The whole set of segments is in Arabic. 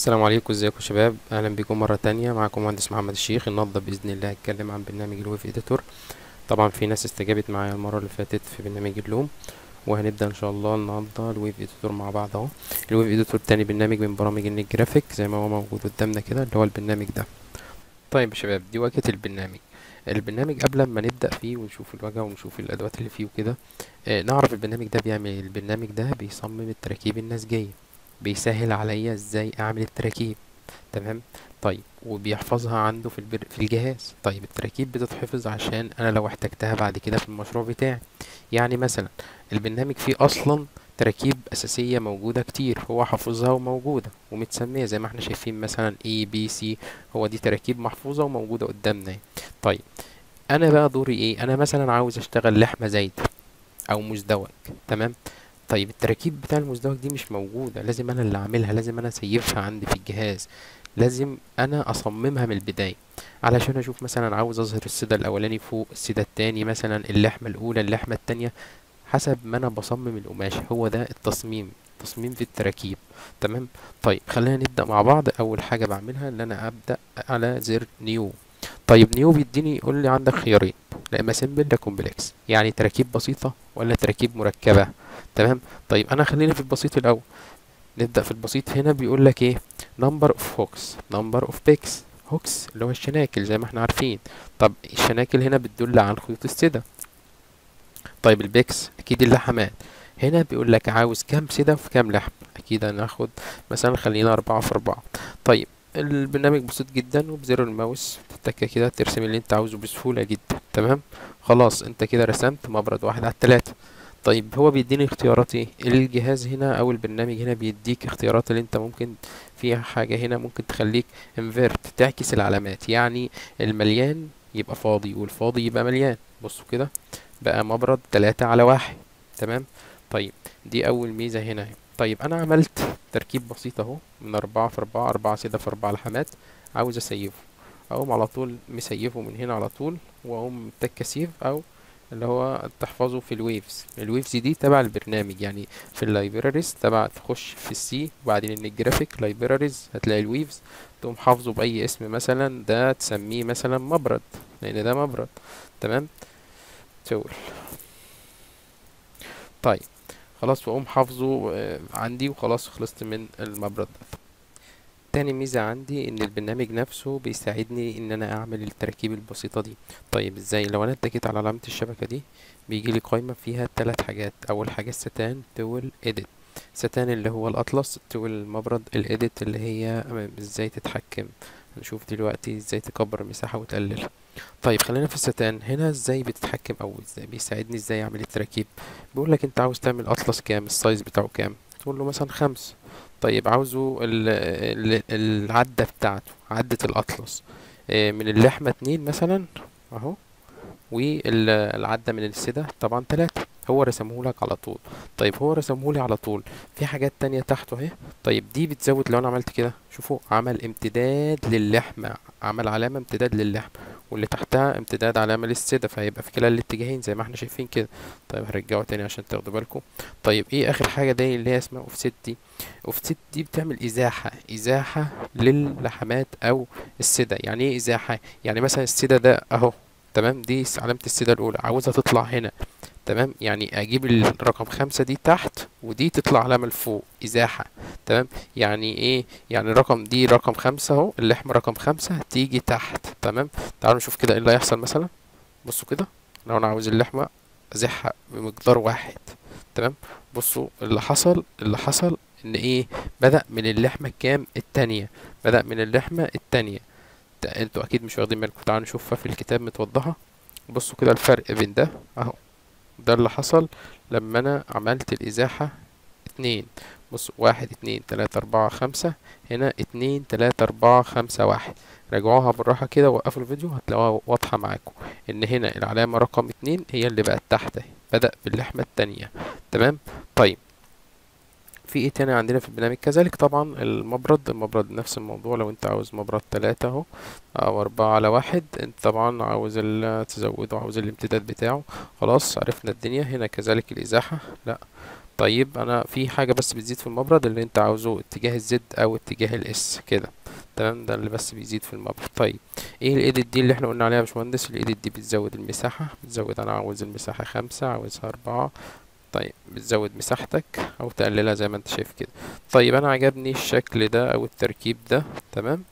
السلام عليكم، ازيكم يا شباب؟ اهلا بكم مره تانية. معكم مهندس محمد الشيخ. النهارده باذن الله هتكلم عن برنامج الويف اديتور. طبعا في ناس استجابت معايا المره اللي فاتت في برنامج اللوم، وهنبدا ان شاء الله النهارده الويف اديتور مع بعض اهو. الويف اديتور تاني برنامج من برامج النت جرافيك زي ما هو موجود قدامنا كده، اللي هو البرنامج ده. طيب يا شباب، دي واجهه البرنامج قبل ما نبدا فيه ونشوف الواجهه ونشوف الادوات اللي فيه وكده. نعرف البرنامج ده بيعمل ايه. البرنامج ده بيصمم التراكيب النسجيه، بيسهل عليا ازاي اعمل التراكيب. تمام. طيب وبيحفظها عنده في الجهاز. طيب التراكيب بتتحفظ عشان انا لو احتجتها بعد كده في المشروع بتاعي. يعني مثلا البرنامج فيه اصلا تراكيب اساسيه موجوده كتير، هو حافظها وموجوده ومتسميه زي ما احنا شايفين، مثلا ABC. هو دي تراكيب محفوظه وموجوده قدامنا اهي. طيب انا بقى دوري ايه؟ انا مثلا عاوز اشتغل لحمه زايده او مزدوج. تمام. طيب التراكيب بتاع المزدوج دي مش موجودة، لازم انا اللي اعملها، لازم انا اسيفها عندي في الجهاز، لازم انا اصممها من البداية. علشان اشوف مثلا عاوز اظهر السدى الاولاني فوق السدى التاني، مثلا اللحمة الاولى اللحمة التانية، حسب ما انا بصمم القماش. هو ده تصميم في التراكيب. تمام. طيب خلينا نبدأ مع بعض. اول حاجة بعملها ان انا ابدأ على زر نيو. طيب نيو بيديني يقول لي عندك خيارين، لا اما سيمبل لا كومبلكس، يعني تراكيب بسيطة ولا تراكيب مركبة. تمام. طيب انا خلينا في البسيط الاول. نبدأ في البسيط. هنا بيقول لك ايه؟ نمبر اوف هوكس، نمبر اوف بيكس. هوكس اللي هو الشناكل زي ما احنا عارفين. طب الشناكل هنا بتدل عن خيوط السدة. طيب البيكس اكيد اللحمات. هنا بيقول لك عاوز كام سدة في كام لحم. اكيد هناخد مثلا، خلينا 4 في 4. طيب البرنامج بسيط جدا، وبزر الماوس تتكة كده ترسم اللي انت عاوزه بسهولة جدا. تمام. خلاص انت كده رسمت مبرد 1/3. طيب هو بيديني اختيارات ايه؟ الجهاز هنا او البرنامج هنا بيديك اختيارات اللي انت ممكن فيها حاجة هنا ممكن تخليك انفيرت، تعكس العلامات. يعني المليان يبقى فاضي والفاضي يبقى مليان. بصوا كده، بقى مبرد 3/1. تمام. طيب دي أول ميزة هنا اهي. طيب أنا عملت تركيب بسيط أهو من 4 في 4، 4 سدة في 4 لحمات. عاوز أسيفه، أقوم على طول مسيفه من هنا على طول، وأقوم تك سيف، أو اللي هو تحفظه في الويفز دي تبع البرنامج. يعني في اللايبراريز تبع، تخش في السي وبعدين ان الجرافيك لايبراريز هتلاقي الويفز، تقوم حافظه بأي اسم، مثلا ده تسميه مثلا مبرد لأن ده مبرد. تمام. تقول طيب خلاص، واقوم حافظه عندي، وخلاص خلصت من المبرد ده. تاني ميزة عندي ان البرنامج نفسه بيساعدني ان انا اعمل التراكيب البسيطة دي. طيب ازاي؟ لو انا اتكيت على علامة الشبكة دي، بيجي لي قائمة فيها 3 حاجات. اول حاجة الستان، تول، اديت. ستان اللي هو الاطلس، تول المبرد، الاديت اللي هي ازاي تتحكم. هنشوف دلوقتي ازاي تكبر المساحة وتقللها. طيب خلينا في الستان هنا. ازاي بتتحكم او ازاي بيساعدني ازاي اعمل التراكيب؟ بيقول لك انت عاوز تعمل اطلس كام، السايز بتاعه كام. تقول له مثلا 5. طيب عاوزه العدة بتاعته، عدة الاطلس من اللحمة 2 مثلا اهو، والعدة من السدة طبعا 3. هو رسمهولك على طول. طيب هو رسمهولي على طول. في حاجات تانية تحته اهي. طيب دي بتزود. لو انا عملت كده شوفوا، عمل امتداد للحمة، عمل علامة امتداد للحمة، واللي تحتها امتداد علامة للسدة، فهيبقى في كلا الاتجاهين زي ما احنا شايفين كده. طيب هرجعه تاني عشان تاخدوا بالكم. طيب ايه اخر حاجة دي اللي هي اسمها اوفست دي؟ اوفست دي بتعمل ازاحة للحمات او السدة. يعني ايه ازاحة؟ يعني مثلا السدة ده اهو، تمام، دي علامة السدة الأولى، عاوزها تطلع هنا. تمام. يعني أجيب الرقم 5 دي تحت، ودي تطلع علامة لفوق، إزاحة. تمام. يعني إيه؟ يعني الرقم دي رقم 5 أهو، اللحمة رقم 5 تيجي تحت. تمام. تعالوا نشوف كده إيه اللي هيحصل مثلا. بصوا كده، لو أنا عاوز اللحمة أزحها بمقدار 1. تمام. بصوا اللي حصل إن إيه؟ بدأ من اللحمة الكام؟ التانية. بدأ من اللحمة التانية. انتوا أكيد مش واخدين بالكم. تعالوا نشوفها في الكتاب متوضحة. بصوا كده الفرق بين ده اهو. ده اللي حصل لما انا عملت الازاحة 2. بصوا 1 2 3 4 5. هنا 2 3 4 5 1. راجعوها بالراحة كده، وقفوا الفيديو هتلاقوها واضحة معاكم ان هنا العلامة رقم 2 هي اللي بقت تحت اهي، بدأ باللحمة التانية. تمام. طيب في ايه تاني عندنا في البرنامج؟ كذلك طبعا المبرد نفس الموضوع. لو انت عاوز مبرد 3 اهو، او 4/1، انت طبعا عاوز تزوده، عاوز الامتداد بتاعه. خلاص عرفنا الدنيا. هنا كذلك الازاحة، لا طيب انا في حاجة بس بتزيد في المبرد، اللي انت عاوزه اتجاه الزد او اتجاه الاس كده، تمام، ده اللي بس بيزيد في المبرد. طيب ايه الايديت دي اللي احنا قلنا عليها يا باشمهندس؟ الايديت دي بتزود المساحة، بتزود، انا عاوز المساحة 5، عاوزها 4. طيب بتزود مساحتك او تقللها زي ما انت شايف كده. طيب انا عجبني الشكل ده او التركيب ده، تمام،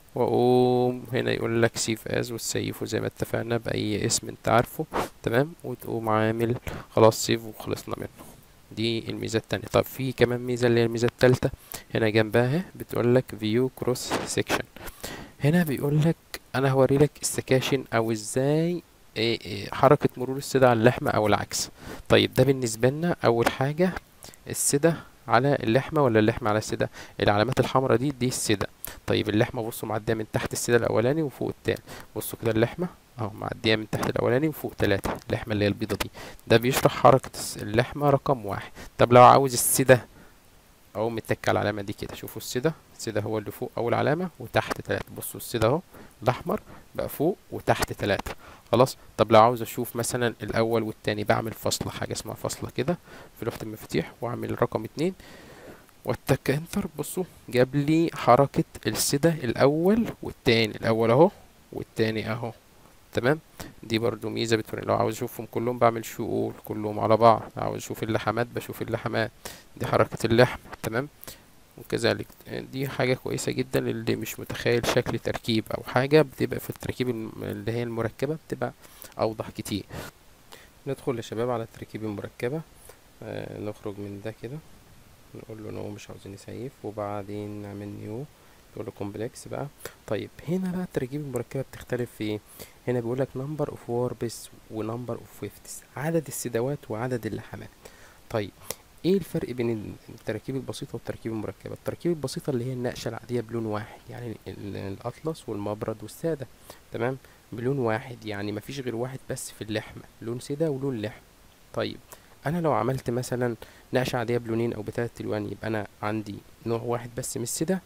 واقوم هنا يقول لك سيف از، وتسيفه زي ما اتفقنا باي اسم انت عارفه، تمام، وتقوم عامل خلاص سيف وخلصنا منه. دي الميزة التانية. طب في كمان ميزة اللي هي الميزة التالتة هنا جنبها، بتقول لك فيو كروس سيكشن. هنا بيقول لك انا هوري لك السكاشن او ازاي إيه حركة مرور السدة على اللحمة او العكس. طيب ده بالنسبة لنا اول حاجة السدة على اللحمة ولا اللحمة على السدة؟ العلامات الحمراء دي السدة. طيب اللحمة بصوا معدية من تحت السدة الأولاني وفوق التاني. بصوا كده اللحمة اهو معدية من تحت الأولاني وفوق 3، اللحمة اللي هي البيضة دي. ده بيشرح حركة اللحمة رقم 1. طب لو عاوز السدة اهو متك على العلامة دي كده، شوفوا السدة هو اللي فوق أول علامة وتحت 3. بصوا السدة اهو الأحمر بقى فوق وتحت 3. خلاص. طب لو عاوز اشوف مثلا الاول والتاني، بعمل فاصلة، حاجة اسمها فاصلة كده في لوحة المفاتيح، واعمل رقم 2 واتك انتر. بصوا جاب لي حركة السدة الاول والتاني، الاول اهو والتاني اهو، تمام. دي برضو ميزة بتوري لو عاوز اشوفهم كلهم بعمل شو كلهم على بعض، عاوز اشوف اللحمات بشوف اللحمات. دي حركة اللحم، تمام. وكذلك دي حاجة كويسة جدا اللي مش متخيل شكل تركيب او حاجة، بتبقى في التركيب اللي هي المركبة بتبقى اوضح كتير. ندخل يا شباب على التركيب المركبة. نخرج من ده كده، نقول له نو مش عاوزين نسيف، وبعدين نعمل نيو، تقول له كومبلكس بقى. طيب هنا بقى التركيب المركبة بتختلف في ايه؟ هنا بيقول لك نمبر اوف واربس ونمبر اوف ويفتس، عدد السدوات وعدد اللحمات. طيب ايه الفرق بين التراكيب البسيطة والتركيب المركبة؟ التركيب البسيطة اللي هي النقشة العادية بلون واحد، يعني الأطلس والمبرد والسادة، تمام، بلون واحد، يعني مفيش غير واحد بس في اللحمة، لون سادة ولون لحم. طيب انا لو عملت مثلا نقشة عادية بلونين او بتلات الوان، يبقى انا عندي نوع واحد بس من السدة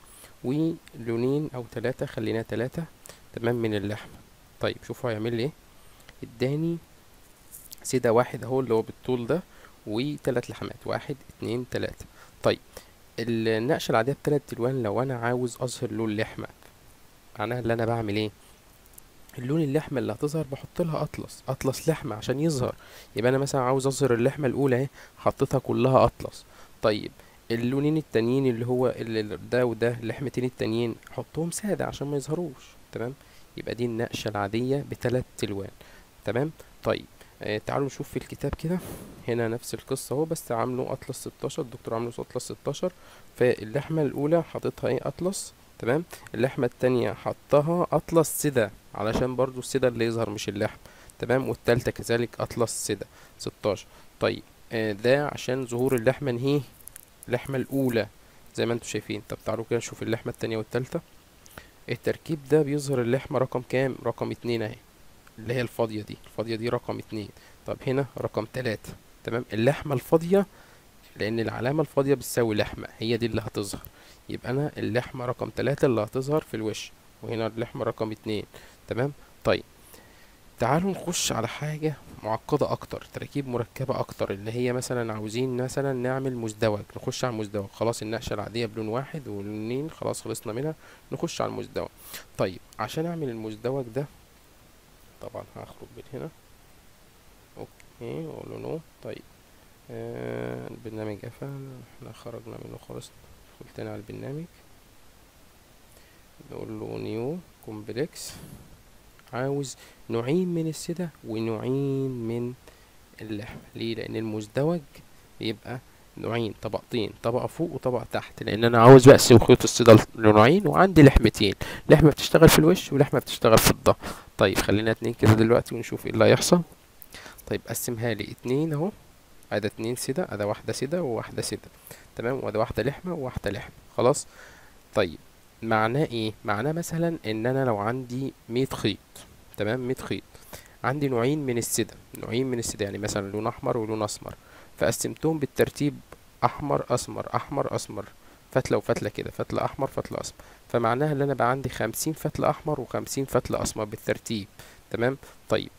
ولونين او 3، خلينا 3، تمام، من اللحمة. طيب شوفوا هيعمل لي ايه. اداني سدة واحد اهو اللي هو بالطول ده، وتلات لحمات، 1 2 3. طيب النقشة العادية بتلات الوان، لو انا عاوز اظهر لون لحمة، معناها اللي انا بعمل ايه؟ اللون اللحمة اللي هتظهر بحط لها اطلس لحمة عشان يظهر. يبقى انا مثلا عاوز اظهر اللحمة الاولى اهي، حطيتها كلها اطلس. طيب اللونين التانيين اللي هو اللي ده وده، اللحمتين التانيين حطهم سادة عشان ما يظهروش، تمام. يبقى دي النقشة العادية بتلات الوان، تمام. طيب تعالوا نشوف في الكتاب كده. هنا نفس القصة اهو، بس عامله اطلس 16، الدكتور عامله اطلس 16. فاللحمة الاولى حاططها ايه اطلس، تمام. اللحمة التانية حطها اطلس سدة علشان برضو السدة اللي يظهر مش اللحم، تمام. والتالتة كذلك اطلس سدة 16. طيب ده عشان ظهور اللحمة نهي اللحمة الاولى زي ما انتم شايفين. طب تعالوا كده نشوف اللحمة التانية والتالتة. التركيب ده بيظهر اللحمة رقم كام؟ رقم 2 اهي، اللي هي الفاضية دي رقم 2. طب هنا رقم 3، تمام. اللحمة الفاضية، لان العلامة الفاضية بتساوي لحمة، هي دي اللي هتظهر. يبقى انا اللحمة رقم 3 اللي هتظهر في الوش، وهنا اللحمة رقم 2، تمام. طيب تعالوا نخش على حاجة معقدة اكتر، تركيب مركبة اكتر، اللي هي مثلا عاوزين مثلا نعمل مزدوج. نخش على المزدوج، خلاص النقشة العادية بلون واحد ولونين خلاص خلصنا منها، نخش على المزدوج. طيب عشان اعمل المزدوج ده، طبعا هخرج من هنا، اوكي، واقول له نو. طيب البرنامج قفل، احنا خرجنا منه خالص. ندخل تاني على البرنامج، نقول له نيو كومبلكس. عاوز نوعين من السدة ونوعين من اللحم. ليه؟ لان المزدوج بيبقى نوعين، طبقتين، طبقة فوق وطبقة تحت، لان انا عاوز بقسم خيوط السدة لنوعين، وعندي لحمتين، لحمة بتشتغل في الوش ولحمة بتشتغل في الظهر. طيب خلينا 2 كده دلوقتي ونشوف ايه اللي هيحصل. طيب قسمها لي 2 اهو، ادي 2 سدة، ادي واحدة سدة وواحدة سدة، تمام، وادي واحدة لحمة وواحدة لحمة، خلاص. طيب معناه ايه؟ معناه مثلا ان انا لو عندي 100 خيط، تمام، 100 خيط، عندي نوعين من السدة، يعني مثلا لون احمر ولون اسمر، فقسمتهم بالترتيب احمر اسمر احمر اسمر، فتلة وفتلة كده، فتلة احمر فتلة اسمر. فمعناها ان انا بقى عندي 50 فتلة احمر و50 فتلة اسمر بالترتيب، تمام. طيب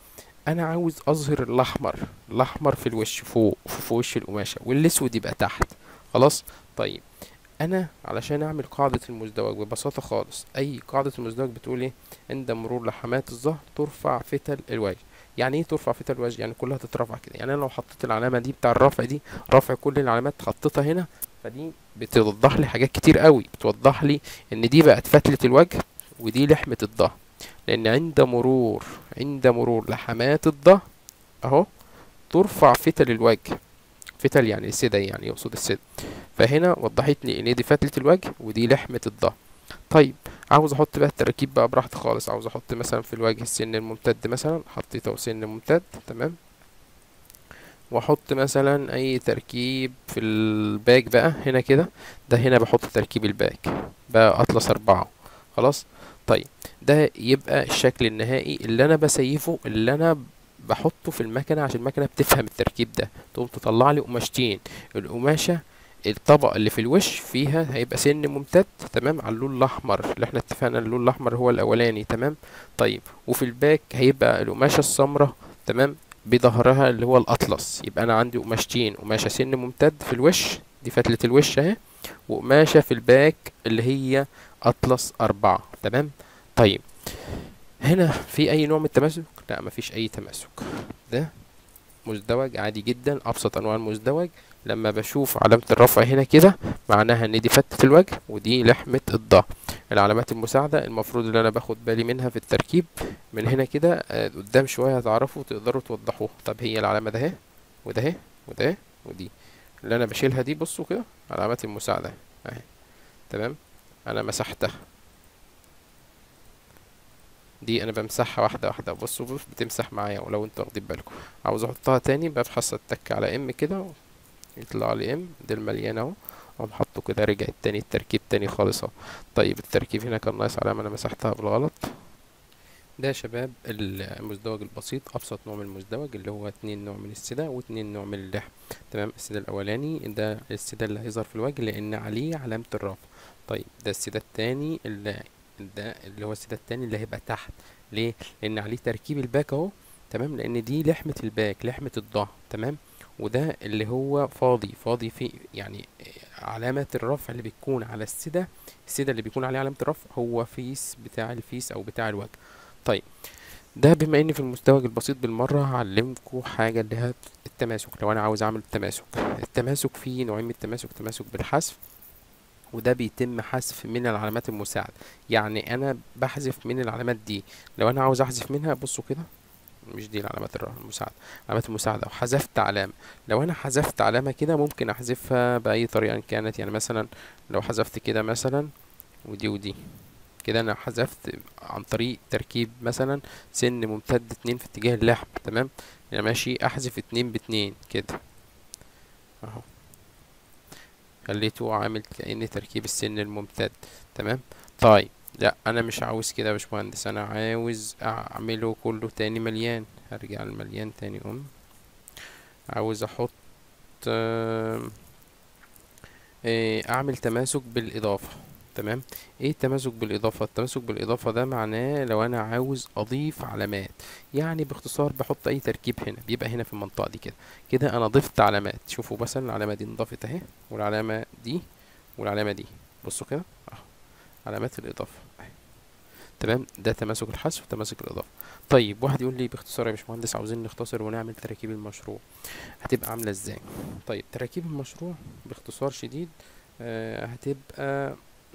انا عاوز اظهر الاحمر في الوش فوق في وش القماشه، والاسود يبقى تحت. خلاص. طيب انا علشان اعمل قاعده المزدوج ببساطه خالص، اي قاعده المزدوج بتقول ايه؟ عند مرور لحمات الظهر ترفع فتل الوجه. يعني ايه ترفع فتل الوجه؟ يعني كلها تترفع كده. يعني انا لو حطيت العلامه دي بتاع الرفع دي، رفع كل العلامات حطيتها هنا، فدي بتوضح لي حاجات كتير قوي. بتوضح لي ان دي بقت فتله الوجه ودي لحمه الظهر، لان عند مرور لحمات الظهر اهو ترفع فتل الوجه. فتل يعني السدة، يعني يقصد السدة. فهنا وضحت لي ان دي فتلة الوجه ودي لحمة الظهر. طيب عاوز احط بقى التراكيب بقى براحتي خالص. عاوز احط مثلا في الوجه السن الممتد، مثلا حطيته سن ممتد تمام. واحط مثلا اي تركيب في الباك بقى هنا كده. ده هنا بحط تركيب الباك بقى اطلس 4. خلاص. طيب ده يبقى الشكل النهائي اللي انا بسيفه، اللي انا بحطه في المكنه عشان المكنه بتفهم التركيب ده، تقوم تطلع لي قماشتين. القماشه الطبقه اللي في الوش فيها هيبقى سن ممتد تمام على اللون الاحمر اللي احنا اتفقنا اللون الاحمر هو الاولاني تمام. طيب وفي الباك هيبقى القماشه السمراء تمام بظهرها اللي هو الاطلس. يبقى انا عندي قماشتين، قماشه سن ممتد في الوش دي فتله الوش اهي، وقماشه في الباك اللي هي اطلس 4 تمام. طيب هنا في اي نوع من التماسك؟ لا مفيش اي تماسك. ده مزدوج عادي جدا، ابسط انواع المزدوج. لما بشوف علامة الرفع هنا كده معناها ان دي فتة الوجه ودي لحمة الظهر. العلامات المساعدة المفروض ان انا باخد بالي منها في التركيب من هنا كده. قدام شوية هتعرفوا تقدروا توضحوها. طب هي العلامة ده اهي وده اهي وده اهي ودي اللي انا بشيلها دي، بصوا كده علامات المساعدة اهي تمام. انا مسحتها دي، انا بمسحها واحده واحده. بصوا بتمسح معايا، ولو انتوا واخدين بالكم عاوز احطها تاني ببحث اتك على ام كده يطلع لي ام ده المليان اهو، اقوم حاطه كده رجع التاني التركيب تاني خالص اهو. طيب التركيب هنا كان ناقص علامه انا مسحتها بالغلط. ده يا شباب المزدوج البسيط، ابسط نوع من المزدوج اللي هو 2 نوع من السدة و2 نوع من اللحم تمام. السدة الاولاني ده السدة اللي هيظهر في الوجه لان عليه علامة الرفع. طيب ده السدة التاني ده اللي هو السدة التاني اللي هيبقى تحت. ليه؟ لان عليه تركيب الباك اهو تمام، لان دي لحمة الباك لحمة الظهر تمام. وده اللي هو فاضي في يعني علامة الرفع اللي بتكون على السدة اللي بيكون عليه علامة الرفع هو فيس بتاع الفيس او بتاع الوجه. طيب ده بما اني في المزدوج البسيط بالمرة هعلمكم حاجة اللي هي التماسك. لو انا عاوز اعمل التماسك فيه نوعين من التماسك، تماسك بالحذف وده بيتم حذف من العلامات المساعدة. يعني انا بحذف من العلامات دي. لو انا عاوز احذف منها بصوا كده، مش دي العلامات المساعدة، علامات المساعدة وحذفت علامة. لو انا حذفت علامة كده ممكن احذفها بأي طريقة إن كانت. يعني مثلا لو حذفت كده مثلا ودي كده انا حذفت عن طريق تركيب مثلا سن ممتد 2 في اتجاه اللحم تمام. يعني ماشي احذف 2 ب2 كده اهو، خليته عامل كأن تركيب السن الممتد تمام. طيب لا انا مش عاوز كده يا باشمهندس، انا عاوز اعمله كله تاني مليان. هرجع المليان تاني عاوز احط اعمل تماسك بالاضافة تمام. ايه التماسك بالاضافة؟ التماسك بالاضافة ده معناه لو انا عاوز اضيف علامات. يعني باختصار بحط اي تركيب هنا بيبقى هنا في المنطقة دي كده. كده انا ضفت علامات. شوفوا مثلا العلامة دي انضافت اهي، والعلامة دي والعلامة دي بصوا كده اهو علامات الاضافة اهي تمام. ده تماسك الحذف وتماسك الاضافة. طيب واحد يقول لي باختصار يا باشمهندس عاوزين نختصر ونعمل تراكيب المشروع، هتبقى عاملة ازاي؟ طيب تراكيب المشروع باختصار شديد هتبقى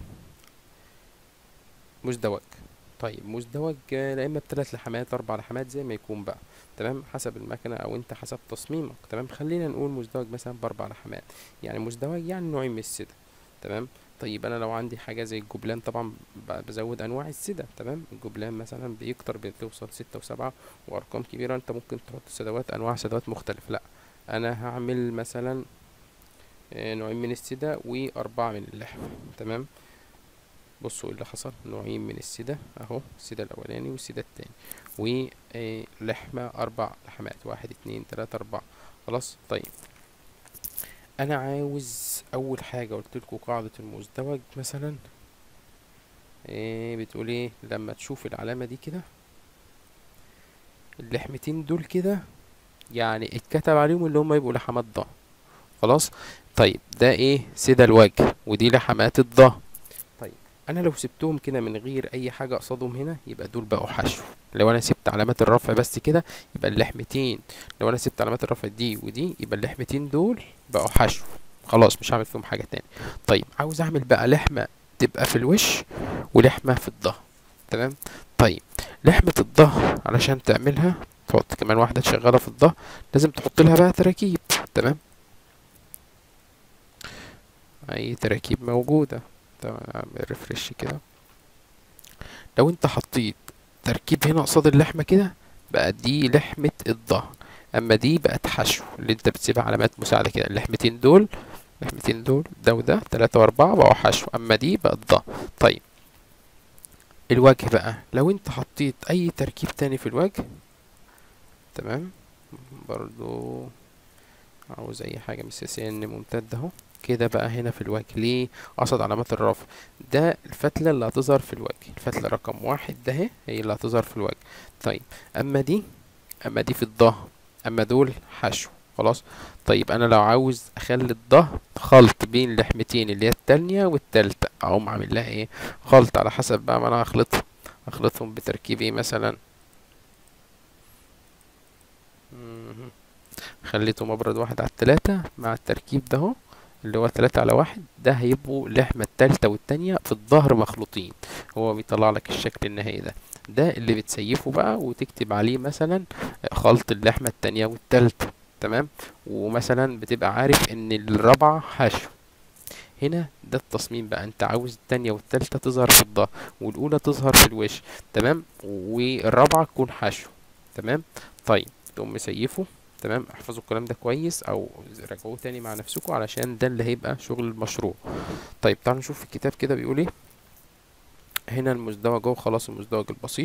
مزدوج. طيب مزدوج لا اما بثلاث لحمات 4 لحمات زي ما يكون بقى تمام، حسب المكنه او انت حسب تصميمك تمام. خلينا نقول مزدوج مثلا ب4 لحمات، يعني مزدوج يعني نوعين من السدة تمام. طيب انا لو عندي حاجه زي الجبلان طبعا بزود انواع السدة تمام. الجبلان مثلا بيكتر بتوصل 6 و7 وارقام كبيره، انت ممكن تحط سدوات انواع سدوات مختلفه. لا انا هعمل مثلا نوعين من السدة و4 من اللحم تمام. بصوا اللي حصل، نوعين من السدة اهو، السدة الاولاني والسدة التاني، ولحمة 4 لحمات 1 2 3 4. خلاص. طيب انا عاوز اول حاجة قلتلكوا قاعدة المزدوج مثلا بتقول ايه؟ لما تشوف العلامة دي كده اللحمتين دول كده يعني اتكتب عليهم اللي هم يبقوا لحمات ضه. خلاص. طيب ده ايه؟ سدى الوجه، ودي لحمات الضه. طيب انا لو سبتهم كده من غير اي حاجه قصادهم هنا يبقى دول بقوا حشو. لو انا سبت علامات الرفع بس كده يبقى اللحمتين، لو انا سبت علامات الرفع دي ودي يبقى اللحمتين دول بقوا حشو. خلاص مش هعمل فيهم حاجه تاني. طيب عاوز اعمل بقى لحمه تبقى في الوش ولحمه في الظهر. تمام. طيب لحمه الظهر علشان تعملها تحط كمان واحده شغاله في الظهر، لازم تحط لها بقى تراكيب. تمام. اي تراكيب موجوده. تمام. اعمل ريفرش كده. لو انت حطيت تركيب هنا قصاد اللحمة كده بقى دي لحمة الظهر، اما دي بقت حشو اللي انت بتسيبها علامات مساعدة كده. اللحمتين دول، اللحمتين دول ده وده 3 و4 بقوا حشو، اما دي بقت ظهر. طيب الوجه بقى لو انت حطيت اي تركيب تاني في الوجه، تمام، برضو عاوز اي حاجة من سن ممتد اهو كده بقى هنا في الوجه. ليه؟ قصد علامات الرفع. ده الفتلة اللي هتظهر في الوجه، الفتلة رقم 1 ده اهي هي اللي هتظهر في الوجه. طيب اما دي في الظهر، اما دول حشو. خلاص. طيب انا لو عاوز اخلي الظهر خلط بين لحمتين اللي هي التانية والتالتة، اقوم عامل لها ايه؟ خلط على حسب بقى ما انا هخلطهم بتركيب ايه مثلا. مهم. خليته مبرد 1/3 مع التركيب ده اهو اللي هو 3/1، ده هيبقوا اللحمة التالتة والتانية في الظهر مخلوطين. هو بيطلع لك الشكل النهائي ده. ده اللي بتسيفه بقى وتكتب عليه مثلا خلط اللحمة التانية والتالتة. تمام. ومثلا بتبقى عارف ان الرابعة حشو. هنا ده التصميم بقى، انت عاوز التانية والتالتة تظهر في الظهر والاولى تظهر في الوش. تمام. والرابعة تكون حشو. تمام. طيب تقوم مسيفه. تمام. احفظوا الكلام ده كويس او راجعوه تاني مع نفسكم علشان ده اللي هيبقى شغل المشروع. طيب تعالوا نشوف الكتاب كده بيقول ايه. هنا المزدوج اهو، خلاص المزدوج البسيط.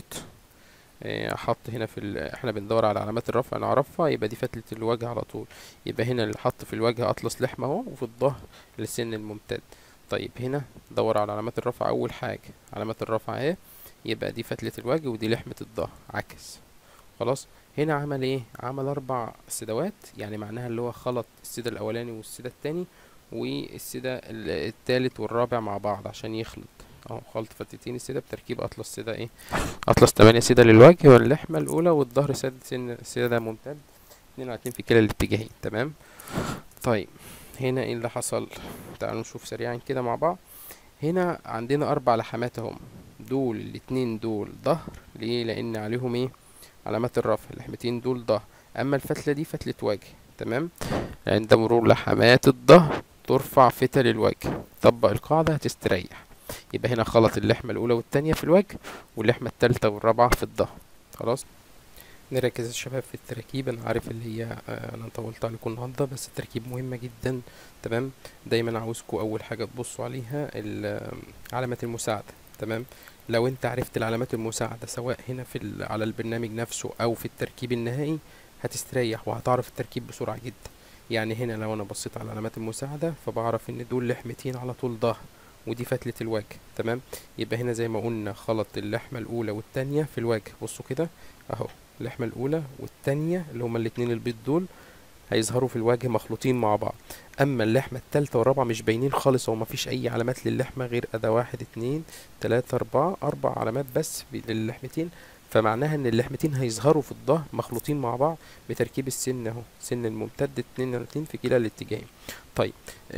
حط هنا احنا بندور على علامات الرفع نعرفها، يبقى دي فتلة الوجه على طول. يبقى هنا اللي حط في الوجه اطلس لحمة اهو، وفي الظهر السن الممتد. طيب هنا دور على علامات الرفع اول حاجة، علامات الرفع اهي، يبقى دي فتلة الوجه ودي لحمة الظهر عكس. خلاص. هنا عمل ايه؟ عمل 4 سدوات، يعني معناها اللي هو خلط السدة الاولاني والسدة التاني والسدة التالت والرابع مع بعض عشان يخلط اهو. خلط فتلتين السدة بتركيب اطلس سدة ايه، اطلس 8 سدة للوجه واللحمة الاولى والظهر سدة ممتد 2 في كلا الاتجاهين. تمام. طيب هنا ايه اللي حصل؟ تعالوا نشوف سريعا كده مع بعض. هنا عندنا 4 لحمات اهم، دول الاتنين دول ظهر. ليه؟ لان عليهم ايه؟ علامات الرفع. اللحمتين دول ظهر، اما الفتلة دي فتلة وجه. تمام. عند مرور لحمات الظهر ترفع فتل الوجه، طبق القاعدة هتستريح. يبقى هنا خلط اللحمة الأولى والتانية في الوجه واللحمة التالتة والرابعة في الظهر. خلاص. نركز يا شباب في التراكيب. انا عارف اللي هي انا طولت عليكم النهارده بس التركيب مهمه جدا. تمام. دايما عاوزكم اول حاجه تبصوا عليها علامات المساعده. تمام. لو انت عرفت العلامات المساعده سواء هنا على البرنامج نفسه او في التركيب النهائي هتستريح وهتعرف التركيب بسرعه جدا. يعني هنا لو انا بصيت على علامات المساعده فبعرف ان دول لحمتين على طول ظهر ودي فتلة الوجه. تمام. يبقى هنا زي ما قلنا خلط اللحمة الأولى والتانية في الوجه. بصوا كده أهو، اللحمة الأولى والتانية اللي هما الاتنين البيض دول هيظهروا في الوجه مخلوطين مع بعض. أما اللحمة التالتة والرابعة مش باينين خالص، هو مفيش أي علامات للحمة غير أدا 1 2 3 4 4 علامات بس للحمتين. فمعناها إن اللحمتين هيظهروا في الظهر مخلوطين مع بعض بتركيب السن أهو، سن الممتد 2 في كلا الاتجاهين. طيب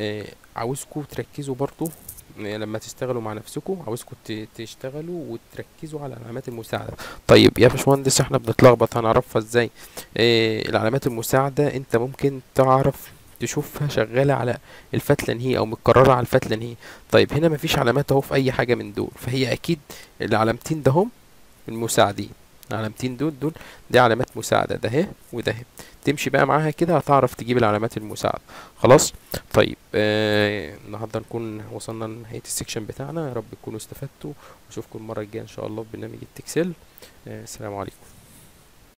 عاوزكم تركزوا برضو لما تشتغلوا مع نفسكم، عاوزكم تشتغلوا وتركزوا على العلامات المساعدة. طيب يا باشمهندس احنا بنتلخبط هنعرفها ازاي؟ العلامات المساعدة انت ممكن تعرف تشوفها شغالة على الفتلة انهي او متكررة على الفتلة انهي. طيب هنا مفيش علامات اهو في اي حاجة من دول، فهي اكيد العلامتين ده هم المساعدين. العلامتين دول دي علامات مساعدة، ده اهي وده اهي. تمشي بقى معاها كده هتعرف تجيب العلامات المساعدة. خلاص. طيب النهارده نكون وصلنا لنهاية السكشن بتاعنا. يا رب تكونوا استفدتوا واشوفكم المرة الجاية ان شاء الله في برنامج التكسل. السلام عليكم.